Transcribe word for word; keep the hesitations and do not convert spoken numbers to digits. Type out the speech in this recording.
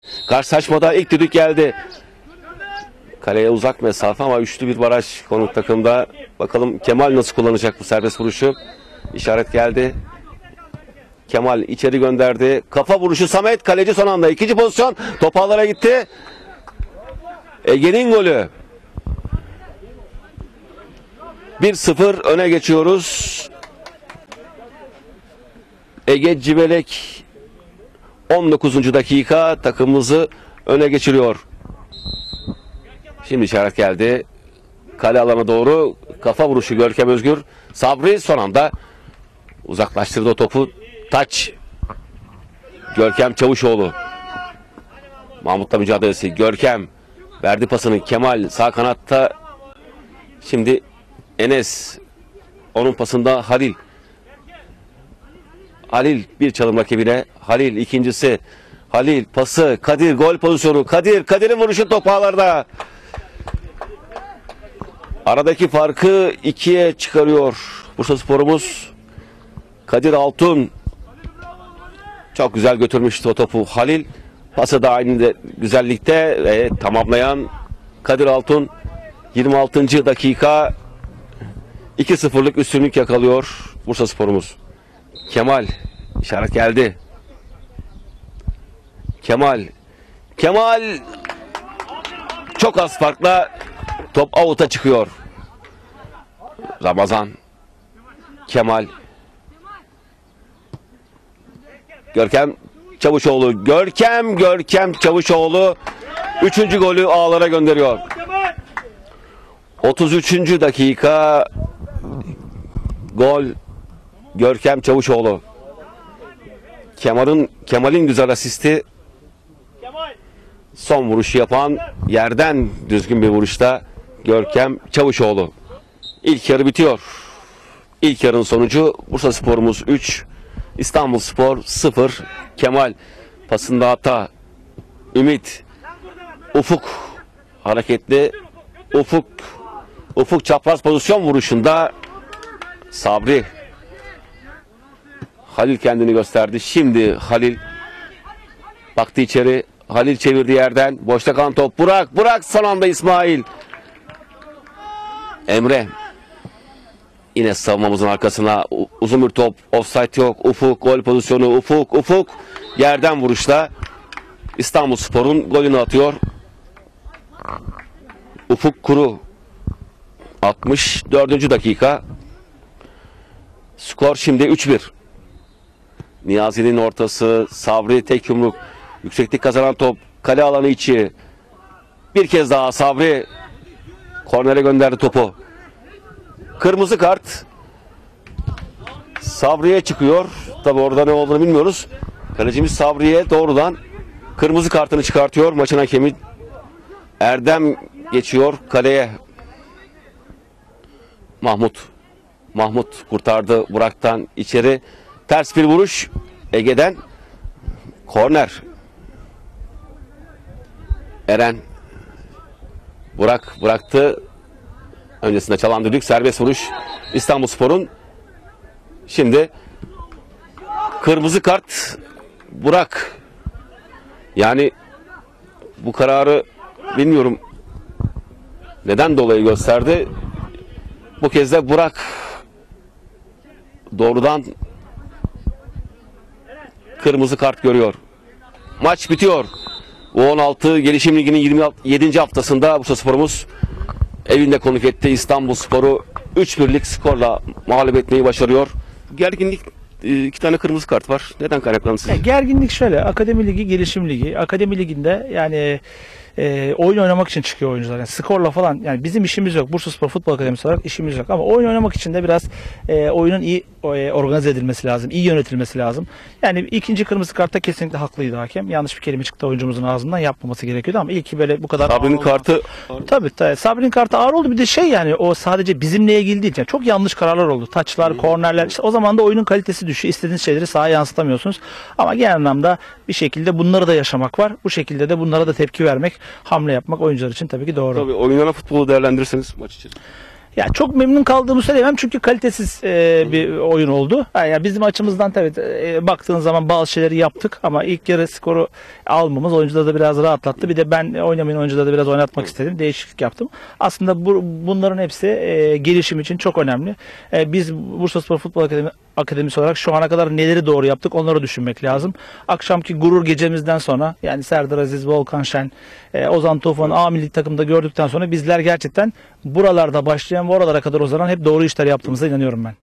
Karşılaşmada ilk düdük geldi. Kaleye uzak mesafe ama üçlü bir baraj konuk takımda. Bakalım Kemal nasıl kullanacak bu serbest vuruşu. İşaret geldi. Kemal içeri gönderdi. Kafa vuruşu Samet. Kaleci son anda. İkinci pozisyon. Top ağlara gitti. Ege'nin golü. bir sıfır öne geçiyoruz. Ege Cibelek on dokuzuncu dakika takımımızı öne geçiriyor. Şimdi işaret geldi. Kale alana doğru kafa vuruşu Görkem Özgür. Sabri son anda uzaklaştırdı o topu. Taç. Görkem Çavuşoğlu. Mahmut'la mücadelesi. Görkem verdi pasını. Kemal sağ kanatta. Şimdi Enes. Onun pasında Halil. Halil bir çalım rakibine. Halil ikincisi. Halil pası. Kadir gol pozisyonu. Kadir. Kadir'in vuruşu top ağlarda. Aradaki farkı ikiye çıkarıyor Bursaspor'umuz. Kadir Altun çok güzel götürmüştü o topu. Halil pası da aynı de güzellikte ve tamamlayan Kadir Altun yirmi altıncı dakika iki sıfırlık üstünlük yakalıyor Bursaspor'umuz. Kemal işaret geldi. Kemal Kemal çok az farkla top out'a çıkıyor. Ramazan Kemal Görkem Çavuşoğlu Görkem Görkem Çavuşoğlu üçüncü golü ağlara gönderiyor. otuz üçüncü dakika gol Görkem Çavuşoğlu. Kemal'in Kemal'in güzel asisti. Son vuruşu yapan yerden düzgün bir vuruşta Görkem Çavuşoğlu. İlk yarı bitiyor. İlk yarının sonucu Bursaspor'umuz üç, İstanbulspor sıfır. Kemal pasında hata. Ümit. Ufuk hareketli. Ufuk. Ufuk çapraz pozisyon vuruşunda Sabri. Halil kendini gösterdi. Şimdi Halil baktı içeri. Halil çevirdi yerden. Boşta kalan top. Burak. Burak son anda İsmail. Emre. Yine savunmamızın arkasına uzun bir top. Offside yok. Ufuk gol pozisyonu. Ufuk. Ufuk. Yerden vuruşla İstanbulspor'un golünü atıyor. Ufuk Kuru. altmış dördüncü dakika. Skor şimdi üç bir. Niyazi'nin ortası. Sabri tek yumruk. Yükseklik kazanan top. Kale alanı içi. Bir kez daha Sabri kornere gönderdi topu. Kırmızı kart Sabri'ye çıkıyor. Tabi orada ne olduğunu bilmiyoruz. Kalecimiz Sabri'ye doğrudan kırmızı kartını çıkartıyor. Maçın hakemi Erdem geçiyor kaleye. Mahmut. Mahmut kurtardı Burak'tan içeri. Ters bir vuruş Ege'den. Korner. Eren. Burak bıraktı. Öncesinde çalan düdük, serbest vuruş İstanbulspor'un. Şimdi kırmızı kart Burak. Yani bu kararı bilmiyorum neden dolayı gösterdi. Bu kez de Burak doğrudan kırmızı kart görüyor. Maç bitiyor. U on altı Gelişim Ligi'nin yirmi yedinci haftasında Bursaspor'umuz evinde konuk etti. İstanbulspor'u üç birlik skorla mağlup etmeyi başarıyor. Gerginlik, iki tane kırmızı kart var. Neden kaynaklandı sizce? Gerginlik şöyle. Akademi Ligi, Gelişim Ligi. Akademi Ligi'nde yani e, oyun oynamak için çıkıyor oyuncular. Yani skorla falan yani bizim işimiz yok. Bursaspor Futbol Akademisi olarak işimiz yok. Ama oyun oynamak için de biraz e, oyunun iyi e, organize edilmesi lazım. İyi yönetilmesi lazım. Yani ikinci kırmızı kartta kesinlikle haklıydı hakem. Yanlış bir kelime çıktı oyuncumuzun ağzından, yapmaması gerekiyordu ama ilki böyle bu kadar Sabri'nin kartı tabii, tabii Sabri'nin kartı ağır oldu. Bir de şey yani o sadece bizimle ilgili değil. Yani çok yanlış kararlar oldu. Taçlar, hmm. kornerler. İşte o zaman da oyunun kalitesi düşüyor. İstediğiniz şeyleri sahaya yansıtamıyorsunuz. Ama genel anlamda bir şekilde bunları da yaşamak var. Bu şekilde de bunlara da tepki vermek, hamle yapmak oyuncular için tabii ki doğru. Tabii oynanan futbolu değerlendirirseniz maç için. Ya çok memnun kaldığımı söyleyemem çünkü kalitesiz e, bir oyun oldu. Ha, yani bizim açımızdan tabii e, baktığın zaman bazı şeyleri yaptık ama ilk yarı skoru almamız oyuncuları da biraz rahatlattı. Bir de ben oynamayan oyuncuları da biraz oynatmak istedim. Değişiklik yaptım. Aslında bu, bunların hepsi e, gelişim için çok önemli. E, biz Bursaspor Futbol Akademi, Akademisi olarak şu ana kadar neleri doğru yaptık onları düşünmek lazım. Akşamki gurur gecemizden sonra yani Serdar Aziz, Volkan Şen, e, Ozan Tufan A milli takımda gördükten sonra bizler gerçekten buralarda başlayan ve oralara kadar uzanan hep doğru işler yaptığımıza inanıyorum ben.